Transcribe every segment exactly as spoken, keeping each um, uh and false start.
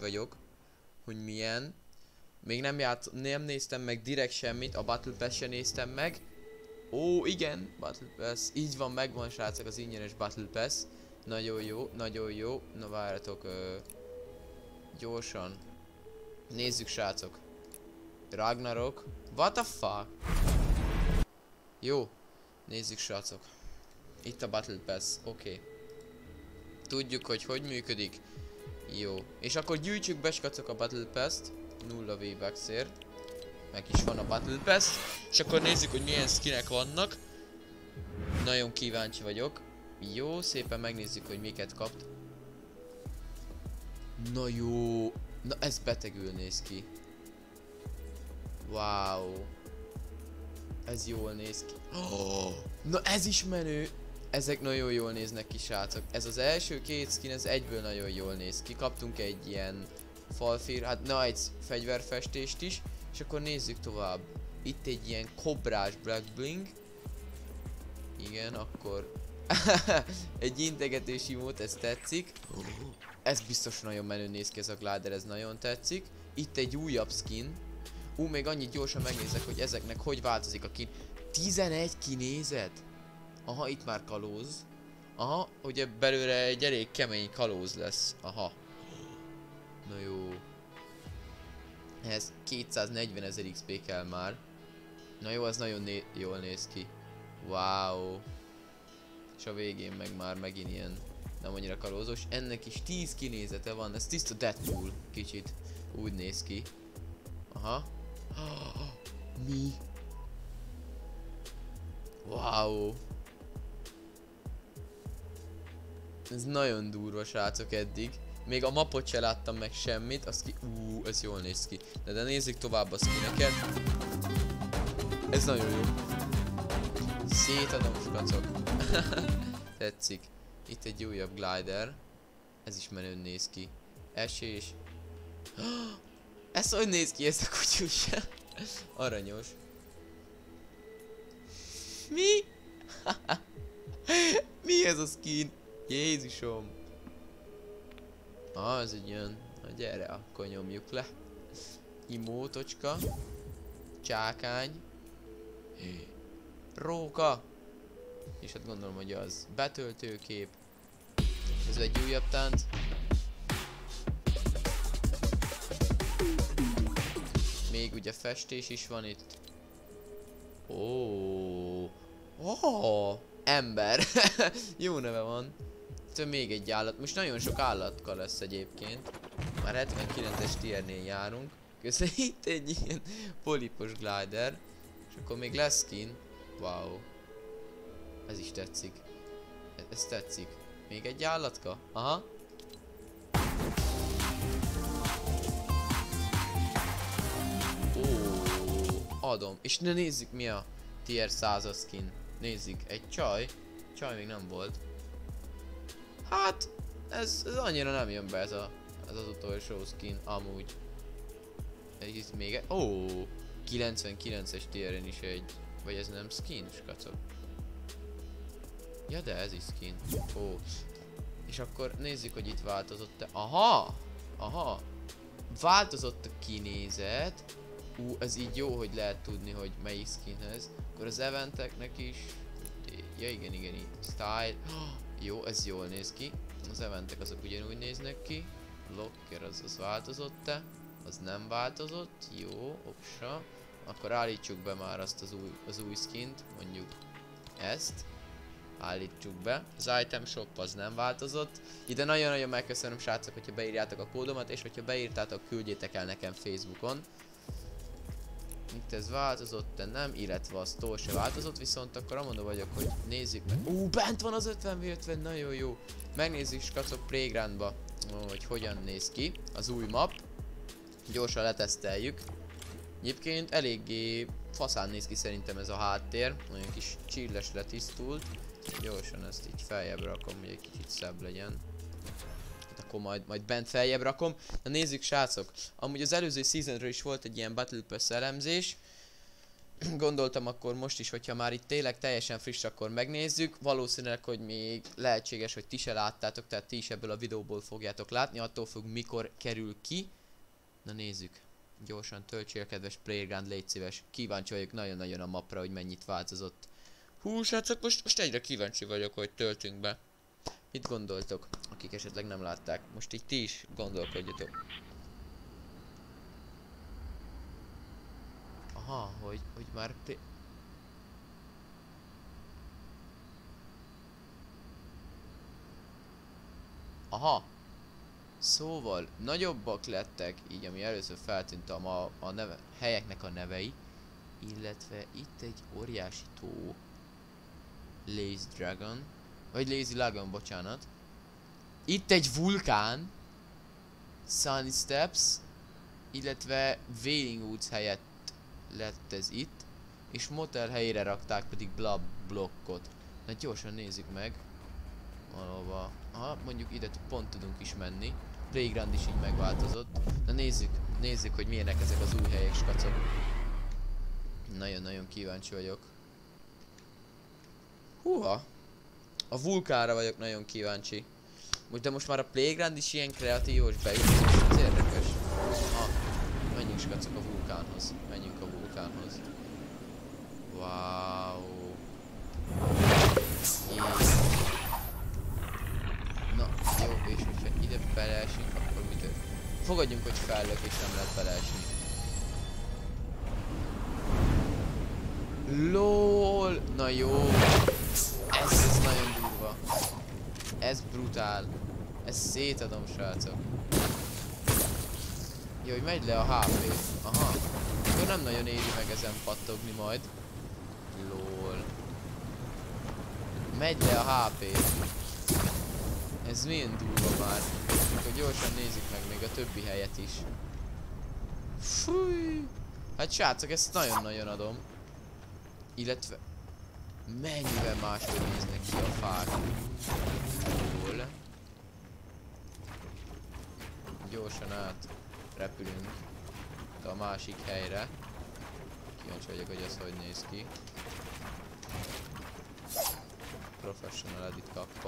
vagyok, hogy milyen. Még nem játsz, nem néztem meg direkt semmit, a Battle Pass se néztem meg. Ó, igen, Battle Pass, így van, megvan srácok az ingyenes Battle Pass. Nagyon jó, nagyon jó. Na várjatok, ö, gyorsan. Nézzük srácok. Ragnarok. What the fuck? Jó, nézzük srácok. Itt a Battle Pass, oké. Okay. Tudjuk, hogy hogy működik. Jó, és akkor gyűjtsük be srácok a Battle Pass-t. Nulla V-Bucksért. Meg is van a Battle Pass. És akkor nézzük, hogy milyen skinek vannak. Nagyon kíváncsi vagyok. Jó, szépen megnézzük, hogy miket kapt. Na jó. Na ez betegül néz ki. Wow. Ez jól néz ki. Oh. Na ez is menő. Ezek nagyon jól néznek ki srácok. Ez az első két skin, ez egyből nagyon jól néz ki. Kaptunk egy ilyen falfér, hát na egy fegyverfestést is. És akkor nézzük tovább. Itt egy ilyen kobrás Black Bling. Igen, akkor egy integetős imót, ez tetszik. Ez biztos nagyon menő néz ki ez a glider, ez nagyon tetszik. Itt egy újabb skin. Ú, még annyit gyorsan megnézek, hogy ezeknek hogy változik a kin. tizenegy kinézet? Aha, itt már kalóz. Aha, ugye belőle egy elég kemény kalóz lesz. Aha. Na jó. Ez kétszáznegyven ezer X P kell már. Na jó, az nagyon né jól néz ki. Wow. És a végén meg már megint ilyen nem annyira kalózos. Ennek is tíz kinézete van, ez tiszta Deadpool kicsit. Úgy néz ki. Aha. Mi? Wow. Ez nagyon durva srácok eddig. Még a mapot se láttam meg semmit, az ki... Ú, ez jól néz ki. De, de nézzük tovább a skineket. Ez nagyon jó. Szétadom skacok. Tetszik. Itt egy újabb glider. Ez is menőn néz ki. Esés. Ez hogy néz ki ez a kutyus? Aranyos. Mi? Mi ez a skin? Jézusom. Ah, ez egy ilyen... Na gyere, akkor nyomjuk le. Imótocska. Csákány. Róka. És hát gondolom, hogy az betöltőkép. Ez egy újabb tánc. Még ugye festés is van itt. Ó, oh, ember. Jó neve van. Itt még egy állat. Most nagyon sok állatka lesz egyébként. Már hetvenkilences tiernél járunk. Közben itt egy ilyen polipos glider. És akkor még lesz skin. Wow. Ez is tetszik. Ez, ez tetszik. Még egy állatka? Aha. Ó, adom. És ne nézzük mi a tier százas skin. Nézzük. Egy csaj. Csaj még nem volt. Hát, ez, ez annyira nem jön be ez, a, ez az utolsó skin, amúgy. Ez még egy... Ó, kilencvenkilences tieren is egy... Vagy ez nem skin, skacok? Ja, de ez is skin. Ó. És akkor nézzük, hogy itt változott-e. Aha! Aha! Változott a kinézet. Ú, ez így jó, hogy lehet tudni, hogy melyik skinhez. Akkor az eventeknek is... Ja, igen, igen, itt. Style... Jó, ez jól néz ki. Az eventek azok ugyanúgy néznek ki. Locker az, az változott-e? Az nem változott. Jó, opsa. Akkor állítsuk be már azt az új, az új skint. Mondjuk ezt. Állítsuk be. Az item shop az nem változott. Ide nagyon-nagyon megköszönöm srácok, hogyha beírjátok a kódomat, és hogyha beírtátok, küldjétek el nekem Facebookon. Itt ez változott, de nem, illetve a store se változott, viszont akkor amondó vagyok, hogy nézzük meg. Ú, bent van az ötven vé ötven, nagyon jó. Megnézzük skacok Playgroundba, hogy hogyan néz ki az új map. Gyorsan leteszteljük. Egyébként eléggé faszán néz ki szerintem ez a háttér. Nagyon kis chilles letisztult. Gyorsan ezt így feljebb rakom, hogy egy kicsit szebb legyen. Akkor majd, majd bent feljebb rakom. Na nézzük srácok, amúgy az előző seasonről is volt egy ilyen Battle Pass elemzés. gondoltam akkor most is, hogyha már itt tényleg teljesen friss, akkor megnézzük. Valószínűleg, hogy még lehetséges, hogy ti se láttátok, tehát ti is ebből a videóból fogjátok látni, attól függ mikor kerül ki. Na nézzük. Gyorsan töltsél, kedves playground, légy szíves. Kíváncsi vagyok nagyon-nagyon a mapra, hogy mennyit változott. Hú, srácok, most, most egyre kíváncsi vagyok, hogy töltünk be. Mit gondoltok, akik esetleg nem látták? Most így ti is gondolkodjatok. Aha, hogy, hogy már... Aha. Szóval, nagyobbak lettek, így ami először feltűnt a, a, a neve, helyeknek a nevei. Illetve itt egy óriási tó. Lazy Dragon. Vagy Lazy Lagoon, bocsánat. Itt egy vulkán. Sunny Steps. Illetve Wailing Woods helyett lett ez itt. És motel helyére rakták pedig Blob blokkot. Na gyorsan nézzük meg. Valahova. Aha, mondjuk ide pont tudunk is menni. Playground is így megváltozott. Na nézzük, nézzük, hogy milyenek ezek az új helyek, skacok. Nagyon-nagyon kíváncsi vagyok. Húha! A vulkánra vagyok nagyon kíváncsi. De most már a Playground is ilyen kreatívos beütés, ez érdekes. Ah, menjünk skacok a vulkánhoz. Menjünk a vulkánhoz. Wow. Jé. Na, jó, és hogyha ide beleesünk, akkor mit tört? Fogadjunk, hogy fellök és nem lehet beleesni. LOL! Na jó! Ez, ez nagyon durva. Ez brutál. Ez szétadom, srácok. Jó, hogy megy le a há pé. Aha. Akkor nem nagyon éri meg ezen pattogni majd. LOL. Megy le a há pé. Ez milyen durva már. Akkor gyorsan nézzük meg még a többi helyet is. Fúj. Hát srácok, ezt nagyon-nagyon adom. Illetve... mennyivel máshogy néznek ki a fák. Jól. Gyorsan át repülünk a másik helyre. Kíváncsi vagyok, hogy ez hogy néz ki. Professional edit kappa.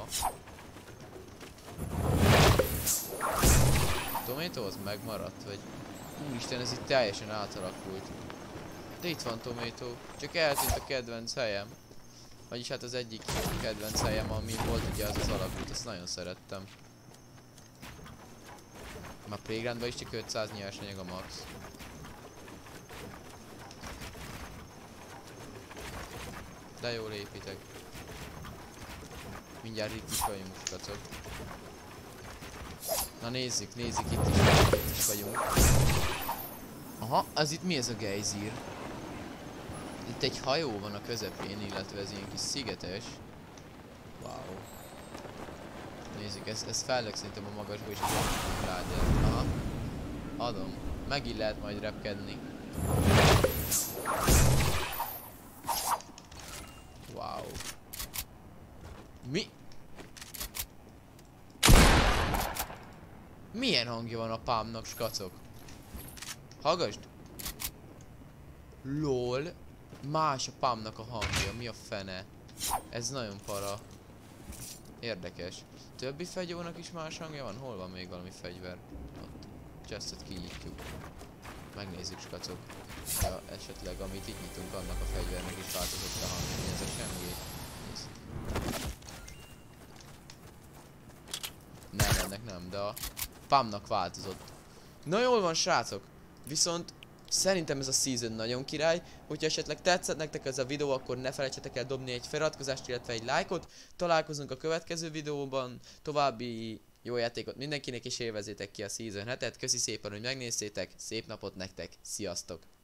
Tomato az megmaradt, vagy... Úristen, ez itt teljesen átalakult. De itt van Tomato, csak eltűnt a kedvenc helyem. Vagyis hát az egyik kedvenc helyem, ami volt ugye az az alagút, ezt nagyon szerettem. Már Playgroundban is csak ötszáz nyersanyag a max. De jól építek. Mindjárt itt is vagyunk, skacok. Na nézzük, nézzük, itt is, itt is vagyunk. Aha, az itt mi ez a gejzír? Itt egy hajó van a közepén, illetve ez ilyen kis szigetes. Wow. Nézzük, ez, ez fellek szerintem a magasba is tudunk rá, de... Aha. Adom. Megint lehet majd repkedni. Wow. Mi? Milyen hangja van a pámnak, skacok? Hallgasd! LOL. Más a pámnak a hangja, mi a fene? Ez nagyon para. Érdekes. Többi fegyónak is más hangja van? Hol van még valami fegyver? Ott. Chestet kinyitjuk. Megnézzük, skacok. Ja, esetleg amit itt nyitunk, annak a fegyvernek is változott a hangja. Ez a semmi. Nem, ennek nem, de a pámnak változott. Na jól van, srácok. Viszont szerintem ez a season nagyon király. Hogyha esetleg tetszett nektek ez a videó, akkor ne felejtsetek el dobni egy feliratkozást, illetve egy lájkot. Találkozunk a következő videóban. További jó játékot mindenkinek, és élvezétek ki a season hetet. Köszi szépen, hogy megnéztétek. Szép napot nektek. Sziasztok!